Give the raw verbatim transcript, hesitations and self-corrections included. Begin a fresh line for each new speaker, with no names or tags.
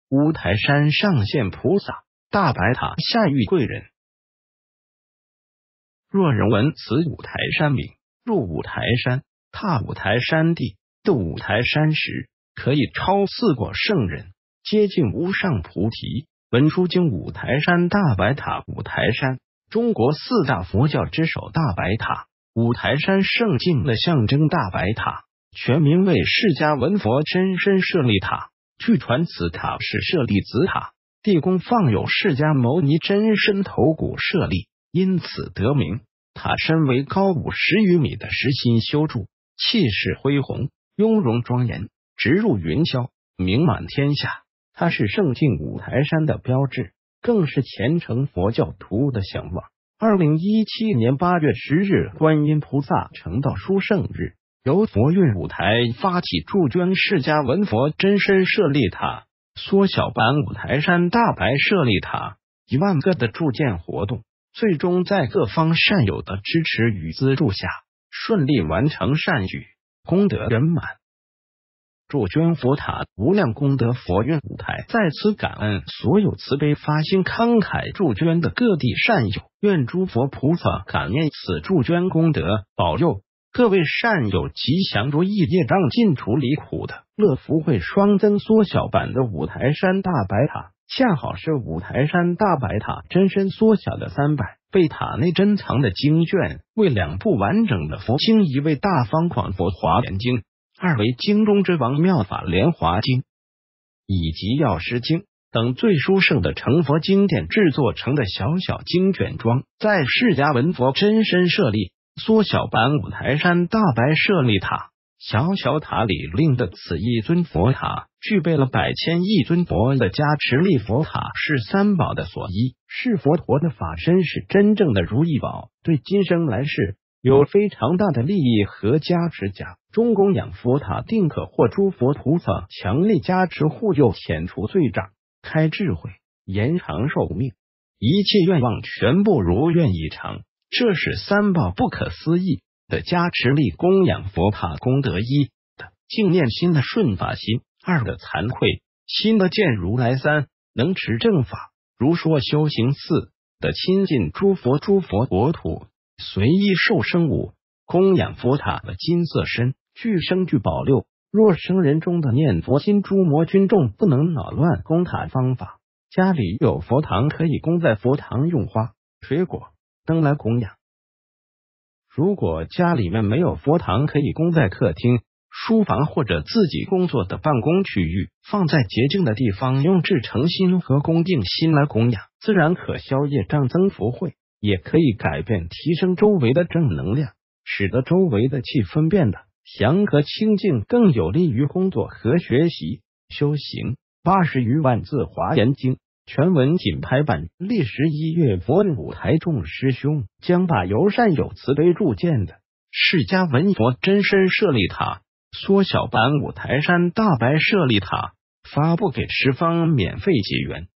五台山上现菩萨，大白塔下遇贵人。若人闻此五台山名，入五台山，踏五台山地，渡五台山时，可以超四果圣人，接近无上菩提。文殊经五台山大白塔。五台山，中国四大佛教之首大白塔。五台山圣境的象征大白塔，全名为释迦文佛真身舍利塔。据传此塔是舍利子塔，地宫放有释迦牟尼真身头骨舍利，因此得名。塔身为高五十余米的实心修筑，气势恢宏，雍容庄严，直入云霄，名满天下。它是圣境五台山的标志，更是虔诚佛教徒的向往。二零一七年八月十日，观音菩萨成道殊胜日，由佛运五台发起助捐释迦文佛真身舍利塔、缩小版五台山大白舍利塔一万个的助建活动，最终在各方善友的支持与资助下，顺利完成善举，功德圆满。助捐佛塔无量功德佛运五台在此感恩所有慈悲发心慷慨助捐的各地善友，愿诸佛菩萨感念此助捐功德，保佑各位善友吉祥如意，业障尽除，离苦的乐福会双增。缩小版的五台山大白塔恰好是五台山大白塔真身缩小的三百倍。塔内珍藏的经卷为两部完整的佛经，一为大方广佛华严经，二为经中之王妙法莲华经以及药师经等最殊胜的成佛经典制作成的小小经卷装，在释迦文佛真身舍利缩小版五台山大白舍利塔小小塔里令的此一尊佛塔，具备了百千亿尊佛的加持力。佛塔是三宝的所依，是佛陀的法身，是真正的如意宝，对今生来世有非常大的利益和加持。家中供养佛塔，定可获诸佛菩萨强力加持护佑，遣除罪障，开智慧，延长寿命，一切愿望全部如愿以偿。这是三宝不可思议的加持力。供养佛塔功德：一的净念心的顺法心，二的惭愧心的见如来，三能持正法如说修行，四的亲近诸佛诸佛国土随意受生。五供养佛塔的金色身，具生具宝六。若生人中的念佛心，诸魔军众不能扰乱供塔方法。家里有佛堂，可以供在佛堂用花、水果、灯来供养。如果家里面没有佛堂，可以供在客厅、书房或者自己工作的办公区域，放在洁净的地方，用至诚心和恭敬心来供养，自然可消业障、增福慧，也可以改变提升周围的正能量，使得周围的气氛变得祥和清净，更有利于工作和学习修行。八十余万字华严经全文锦排版，历时一月。佛运五台众师兄将把由善友慈悲铸建的释迦文佛真身舍利塔缩小版五台山大白舍利塔发布给十方免费结缘。